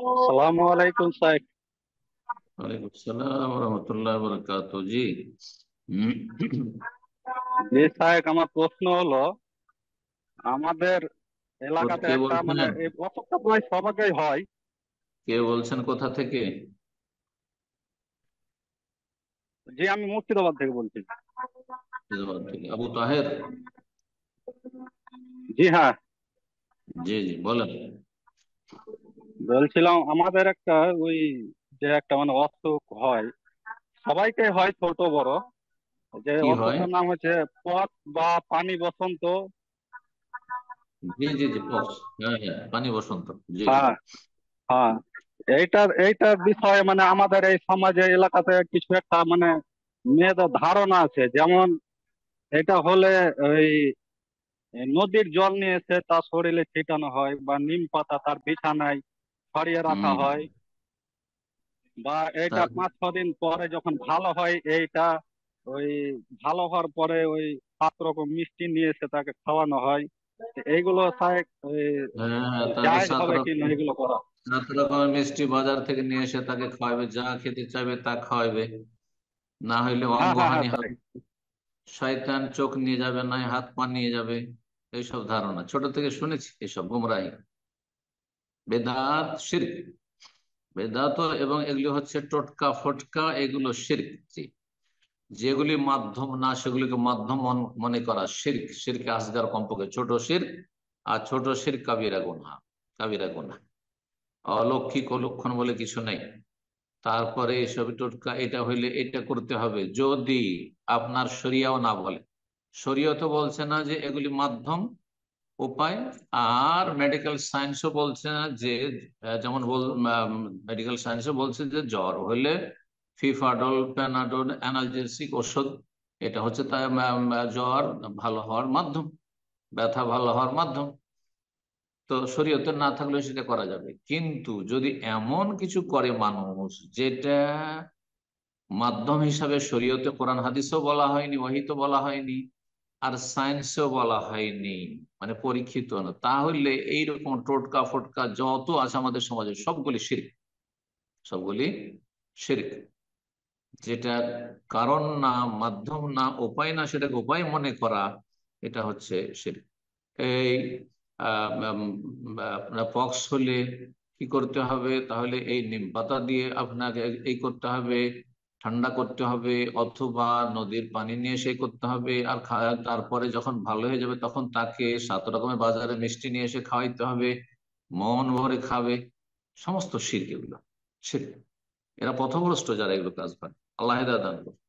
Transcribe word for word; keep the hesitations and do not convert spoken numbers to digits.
সালামু আলাইকুম সাহেব। ওয়ালাইকুম আসসালাম রহমতুল্লাহ বরকাত জি। হুম। জি সাহেব, আমার প্রশ্ন হলো, আমাদের কোথ- এলাকাতে কে একটা বলছেন? মানে এই অসুখটা প্রায় সবাইকেই হয়। কে বলছেন কোথা থেকে? জি, আমি মুর্শিদাবাদ থেকে বলছি। হায়দ্রাবাদ থেকে আবু তাহের। জি হ্যাঁ, জি জি বলেন। বলছিলাম আমাদের একটা ওই যে একটা মানে অসুখ হয়, সবাইকে হয়, ছোট বড়। যে কি হয়? অসুখটার নাম হচ্ছে পথ বা পানি বসন্ত। জি জি জি পক্স। হ্যাঁ হ্যাঁ, পানি বসন্ত। জি। হ্যাঁ, হ্যাঁ। এইটার এইটার বিষয়ে মানে আমাদের এই সমাজে এলাকাতে কিছু একটা মানে মেয়েদের ধারণা আছে, যেমন এটা হলে ওই এই নদীর জল নিয়ে এসে তার শরীরে ছিটানো হয়, বা নিম পাতা তার বিছানায় ছড়িয়ে রাখা হুম। হয়, বা এটা তার পাঁচ ছ দিন পরে যখন ভালো হয় এইটা ওই ভালো হওয়ার পরে ওই সাত রকম মিষ্টি নিয়ে এসে তাকে খাওয়ানো হয়। এইগুলো স্যার ওই হ্যাঁ, তাকে জায়েজ সাত হবে কি না রকম এগুলো করা? সাত রকমের মিষ্টি বাজার থেকে নিয়ে এসে তাকে খাওয়াবে, যা খেতে চাইবে তা খাওয়াবে, না হইলে হ্যাঁ, হ্যাঁ, হ্যাঁ অঙ্গহানি স্যার। হবে। শয়তান চোখ নিয়ে যাবে, না হাত পা নিয়ে যাবে। এইসব ধারণা ছোট থেকে শুনেছি, এসব গুমরাহি, বেদাত, শিরক। বেদাত এবং এগুলি হচ্ছে টোটকা ফটকা, এগুলো শিরক। জি। যেগুলি মাধ্যম না সেগুলিকে মাধ্যম মন- মনে করা শিরক। শিরকে আসগার, কমপক্ষে ছোট শিরক। আর ছোট শিরক কাবিরা গুনাহ। কাবিরা গুনাহ। অলৌকিক অলক্ষণ বলে কিছু নেই। তারপরে এসব টোটকা, এটা হইলে এটা করতে হবে, যদি আপনার শরিয়াও না বলে। শরীয়ত তো বলছে না যে এগুলি মাধ্যম, উপায়। আর মেডিকেল সায়েন্সও বলছে না যে, আহ, যেমন বল, মেডিকেল সায়েন্সও বলছে যে জ্বর হলে ফিফাডল, প্যানাডল, অ্যানালজেসিক ওষুধ, এটা হচ্ছে তাই আম, আম, জ্বর ভালো হওয়ার মাধ্যম, ব্যথা ভালো হওয়ার মাধ্যম। তো শরীয়তে না থাকলেও সেটা করা যাবে, কিন্তু যদি এমন কিছু করে মানুষ যেটা মাধ্যম হিসাবে শরীয়তে, কোরআন হাদিসও বলা হয়নি, ওহীতে বলা হয়নি, আর সায়েন্সেও বলা হয়নি, মানে পরীক্ষিত না, তাহলে এইরকম টোটকা ফটকা যত আছে আমাদের সমাজে সবগুলি শিরক। সবগুলি শিরক। যেটা কারণ না, মাধ্যম না, উপায় না, সেটাকে উপায় মনে করা, এটা হচ্ছে শিরক। এই আহ, উম, আহ, আপনার পক্স হলে কি করতে হবে? তাহলে এই নিম পাতা দিয়ে আপনাকে এই করতে হবে, ঠান্ডা করতে হবে, অথবা নদীর পানি নিয়ে সেই করতে হবে। আর খা- তারপরে যখন ভালো হয়ে যাবে তখন তাকে সাত রকমের বাজারে মিষ্টি নিয়ে এসে খাওয়াইতে হবে, মন ভরে খাবে। সমস্ত শিরক এগুলো, শিরক। এরা পথভ্রষ্ট যারা এগুলো কাজ করে। আল্লাহ হেদায়েত দান করুন।